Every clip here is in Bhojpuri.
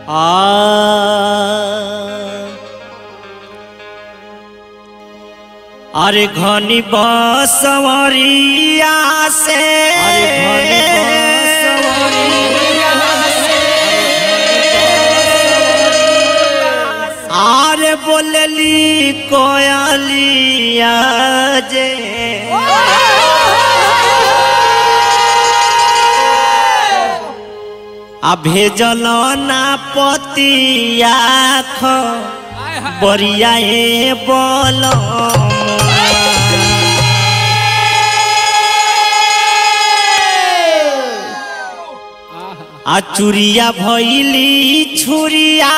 अरे घनी बसवरिया से आरे बोलली कोयलिया जे आ भेजल ना पतिया बरिया बोल आ चुरिया भइली छुरिया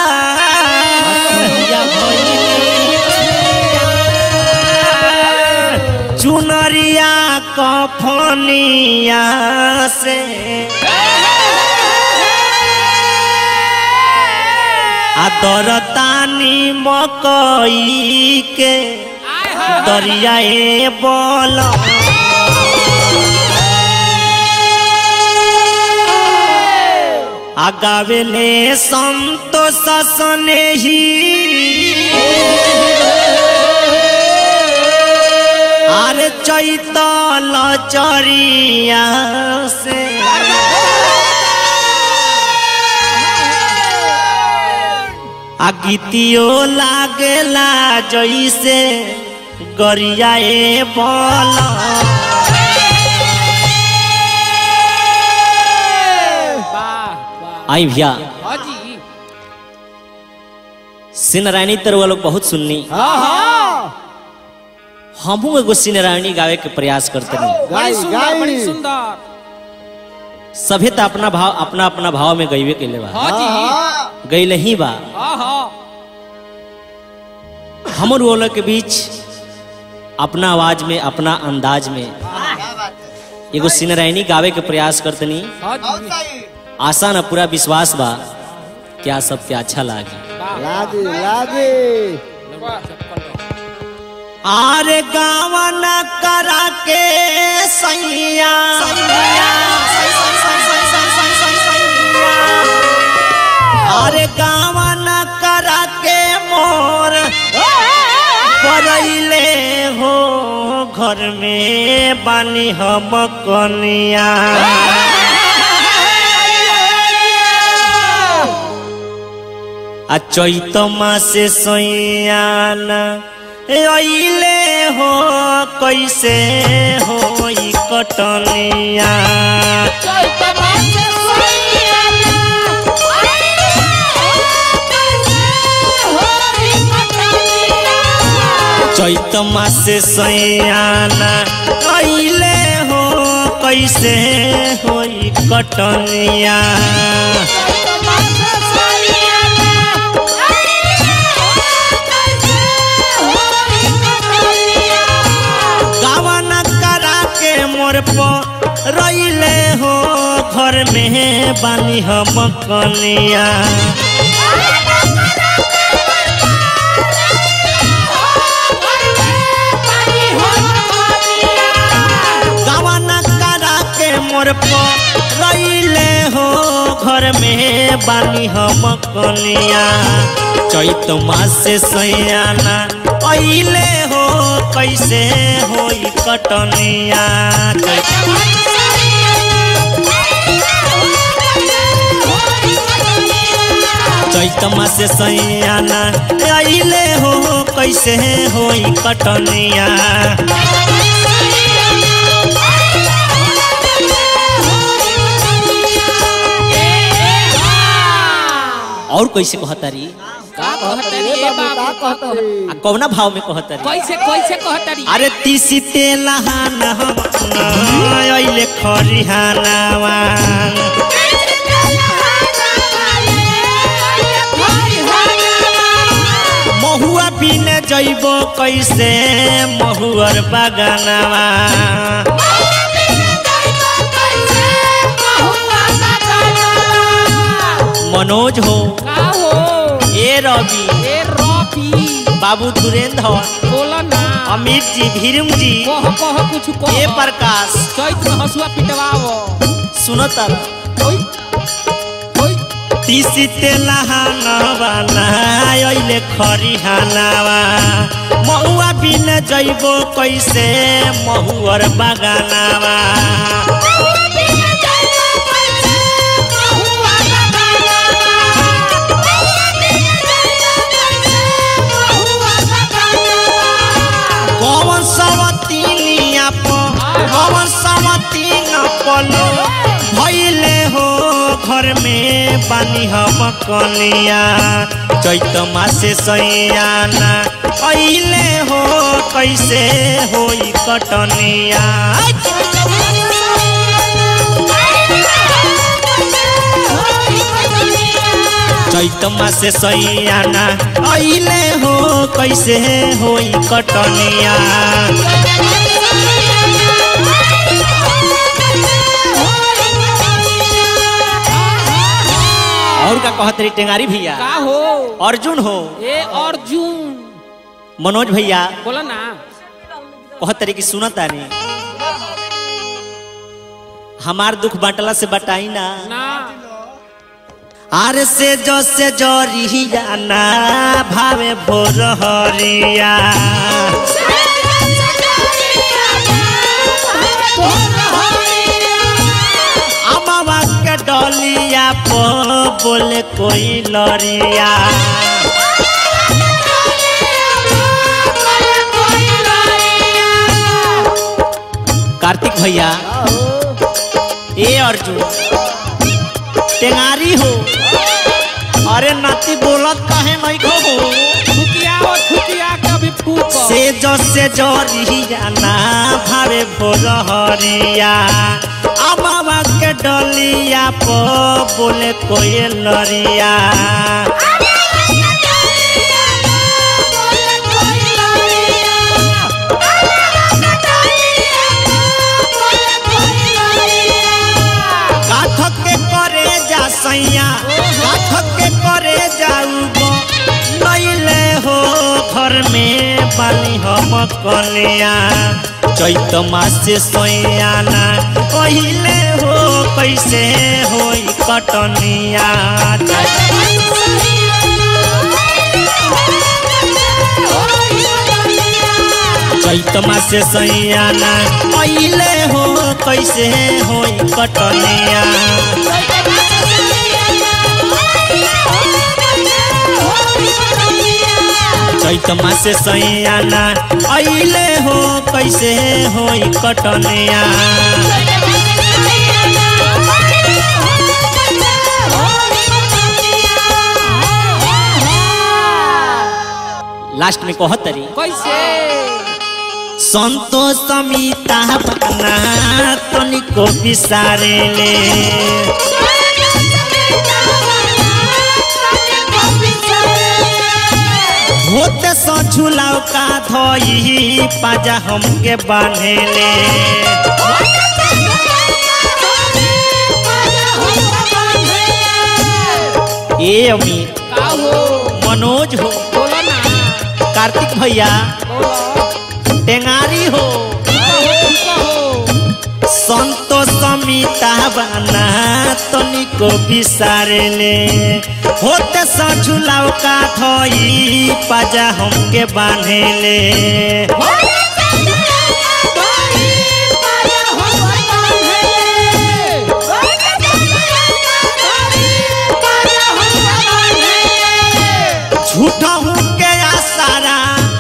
चुनरिया कफनिया से दरतानी मकई के दरिया बोल आगावेले संतोष सनेही आरे चैतल चरिया से गीतियो लागेला जैसे गरिया बोल आई भैया सिनरायणी तर वो लोग बहुत सुननी हमहू एगो सिनरायणी गावे के प्रयास करते नहीं सभे तो अपना अपना भाव में गईवे के लेवा गईले ही बा हमर वो लोग के बीच अपना आवाज में अपना अंदाज में एगो सिनरायणी गावे के प्रयास करते नहीं आशा न पूरा विश्वास बा क्या सबके अच्छा लागे आरे गावा न करा के सैया अरे गावा न करा के मोर परैले हो घर में बानी हम कनिया आ चैत मासे सैयाना अइले हो कैसे हो कटनिया चैत मासे सैयाना अइले हो कैसे हो कटनिया रईले हो घर में बानी हम कनिया गावना करा के मोर रईले हो घर में बानी हम कनिया चैत मासे सैयाना अइले हो कैसे हो कटनिया चैत मासे सैयाना अइले हो कैसे हो कटनिया और कैसे कहतारी कौना भाव में कहतारी कैसे कैसे कहतारी अरे तीसी तेलहान हम अइले खरिहानावा महुआ बिने जइबो कैसे महुअर बगानवा मनोज हो ए रवि बाबू धुरेंद्र अमित जी भीरम जी कुछ ए प्रकाश चैत में हसुआ पिटवाओ सुनो तर तीसी तेलहानवा ना अइले खरिहानावा महुआ बिन जइबो कैसे महुअर बगानावा कौन सवतीनिया कौन सवतीन पलो भइले हो घर में बानी हम कनिया चैत मासे सैयाना अइले हो कैसे होई कटनिया चैत मासे सैयाना अइले हो कैसे होई कटनिया और का कहत रही टेंगारी भैया का हो अर्जुन हो ए अर्जुन मनोज भैया बोला ना कहत रही कि सुनता नहीं हमार दुख बांटला से बटाई ना ना आर से रिया ना भावे भोर हरिया अमावा के डलिया पो बोले कोई लरिया कार्तिक भैया ए अर्जुन टेंगारी हो अरे नाती बोलत काहे नहीं हो ठुकिया कभी फूक से रिया ना भावे भोर हरिया अमावा के डलिया पो बोले कोई लरिया सैया काठ के करे जाऊगो नइले हो घर में बानी हम कलिया चैत मासे सैयाना पहिले हो कैसे होई कटनिया चैत मासे सैयाना पहिले हो कैसे होई कटनिया चैत मासे सैयाना अइले हो कैसे होई कटनिया लास्ट में कहत रही कैसे संतोष समिता बना तनिको बिसारे ले होते सो झुलाव का धोई पाजा हमके बांधेले ए अमित का हो मनोज हो बोला ना कार्तिक भैया टेंगारी हो संतोष समिता बना तनिको बिसारेले होते सझुलाव का धोई पाजा हमके बांधेले झूठा हूँ के आसारा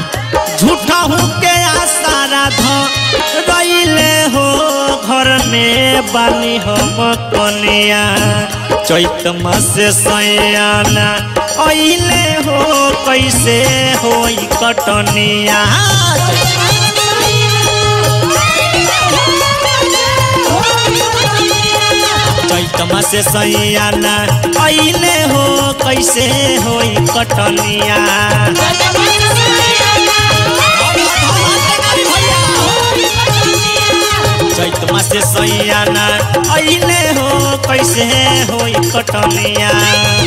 रइले हो घर में बानी हम कनिया चैत मासे सैयाना अइले हो कैसे होई कटनिया चैत मासे सैयाना अइले हो कैसे होई कटनिया चैत मासे सैयाना अइले हो कैसे होई कटनिया।